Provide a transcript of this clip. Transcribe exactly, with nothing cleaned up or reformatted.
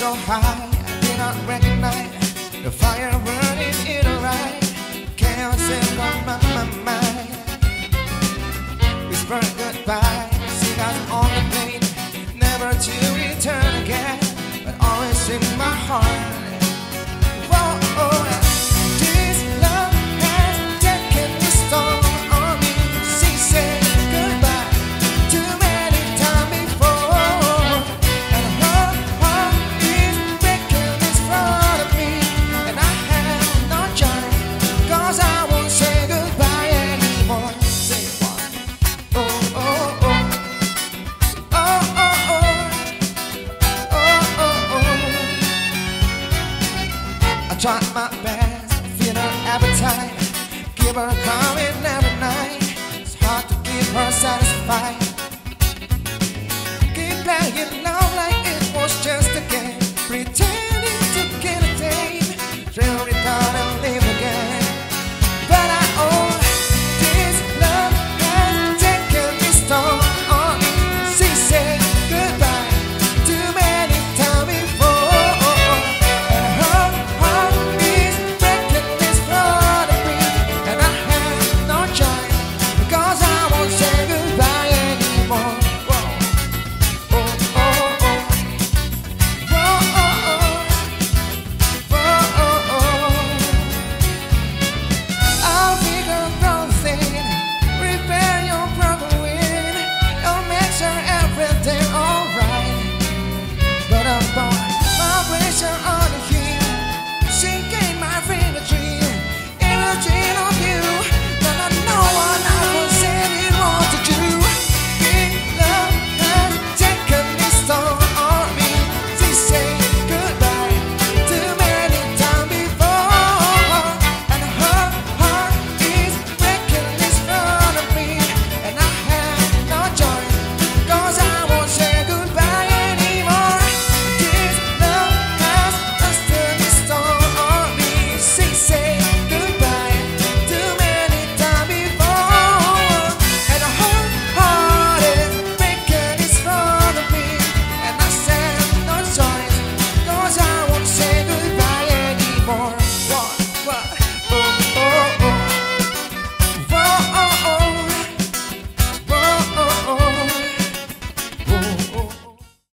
so high, I did not recognize the fire burning in her eye. Chaos is on my, my mind. Whisper goodbye, see us on the plane, never to return again, but always in my heart. Whoa, oh, this love has taken its toll on me. She said goodbye too many times before, and her heart is breaking in front of me, and I have no choice, 'cause I won't say goodbye anymore. Say what? Oh, oh, oh. Oh, oh, oh. Oh, oh, oh. I tried my best, feed her appetite, give her a coming every night. It's hard to keep her satisfied.